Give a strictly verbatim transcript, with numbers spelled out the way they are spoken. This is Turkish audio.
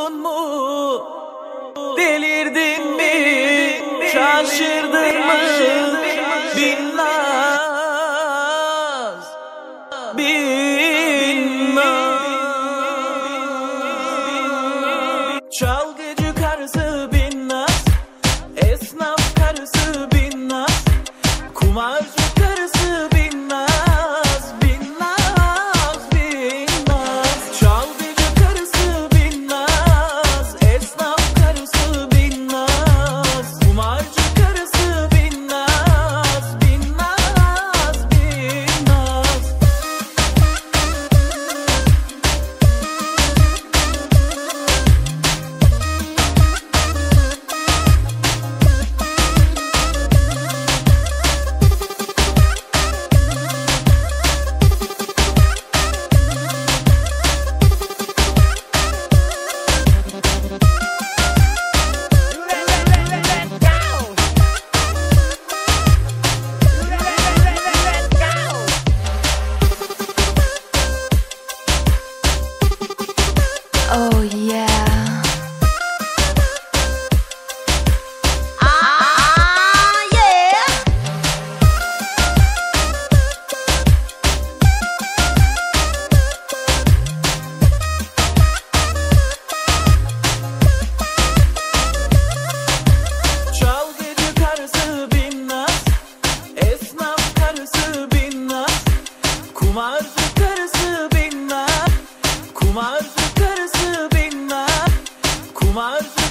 Unuttun mu? Delirdin mi? Şaşırdın mı? Bin naz, bin naz. Çalgıcı karısı bin naz, esnaf karısı bin naz, kumarcı karısı bin naz, bin naz, bin naz. Çalgıcı karısı bin naz, esnaf karısı bin naz, kumarcı karısı bin naz, bin naz, bin naz. Oh yeah. Ah, yeah. Çalgıcı karısı bin naz, esnaf karısı bin naz, kumarcı karısı bin naz, kumarcı karısı bin naz, kumarcı